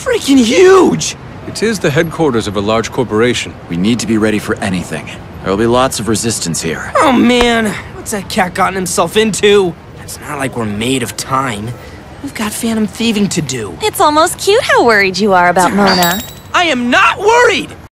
freaking huge! It is the headquarters of a large corporation. We need to be ready for anything. There'll be lots of resistance here. Oh man, what's that cat gotten himself into? It's not like we're made of time. We've got phantom thieving to do. It's almost cute how worried you are about Mona. I am not worried!